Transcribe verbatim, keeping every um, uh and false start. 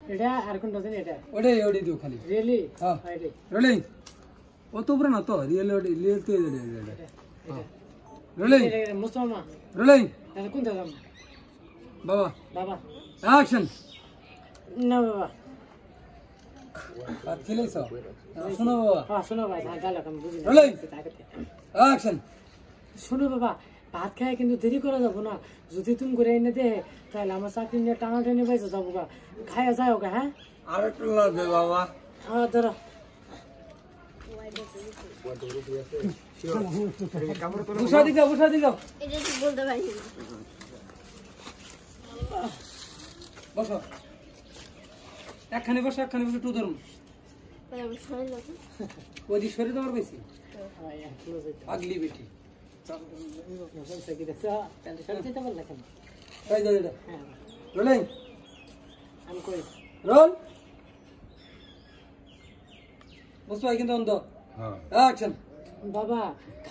এটা আর কোনটা জানি এটা ওটাই ওটাই দিও খালি রিয়েলি হ্যাঁ এটাই রোলিং অত উপরে না তো রিয়েল ওটাই রিয়েল তো এটা এটা রোলিং এটা মুসলমান রোলিং এটা কোনটা দাম বাবা বাবা অ্যাকশন না বাবা আর খেলেছো শোনো বাবা হ্যাঁ শোনো ভাই হ্যাঁ গালো কাম বুঝি রোলিং অ্যাকশন শোনো বাবা ভাত খায় কিন্তু দেরি করা যাবো না যদি তুমি করে এনে দে তাহলে আমার চাকরি নিয়ে টানা টেনে পাইছে যাবো গা খাইয়া যায় ওকে হ্যাঁ আর একটু লাগবে বাবা হ্যাঁ ধরো বুঝা দিগা বুঝা দিগা এটা কি বলতে পারি বসো একখানে বসো একখানে বসে টু ধরুন ওই দিক সরে দেওয়ার বেশি আগলি বেটি রোলিং আমি কই রোল বুঝতে পারি কিন্তু অন্ধ হ্যাঁ অ্যাকশন বাবা